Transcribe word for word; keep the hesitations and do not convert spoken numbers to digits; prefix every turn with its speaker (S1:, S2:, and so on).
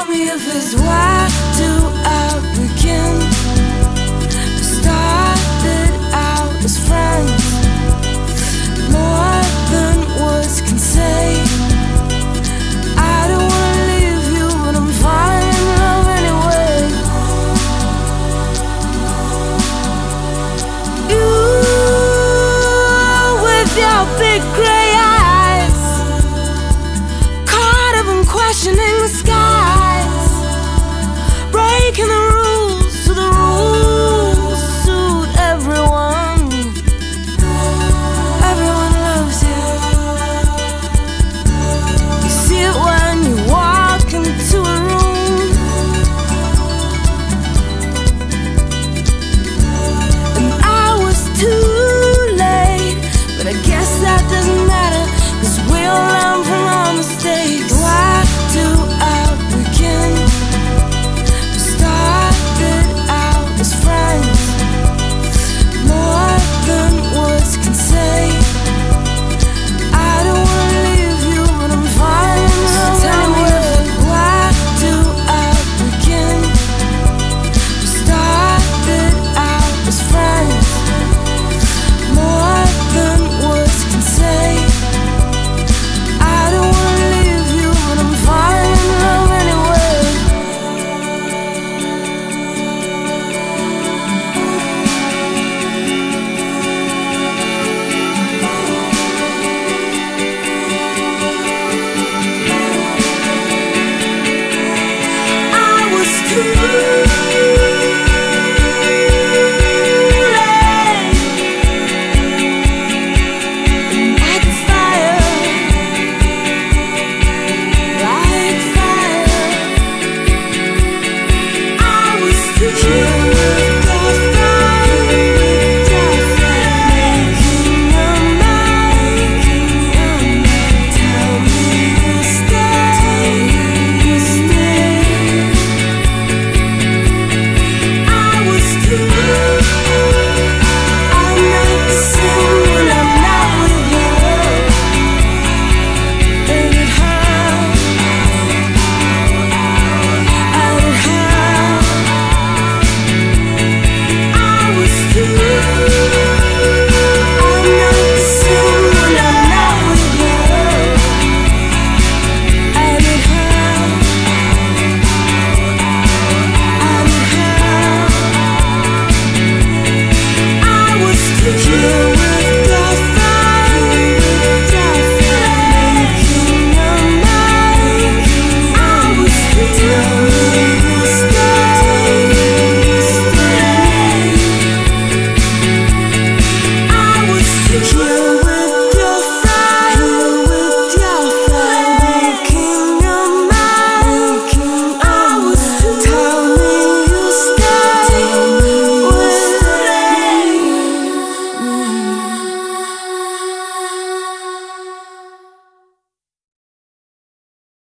S1: me if it's why do I begin? We started out as friends, more than words can say. I don't wanna leave you, but I'm falling in love anyway. You with your big gray eyes, caught up in questioning the skies, breaking the rules so the rules suit everyone. Everyone loves you. You see it when you walk into a room, and I was too late, but I guess that doesn't matter, 'cause we all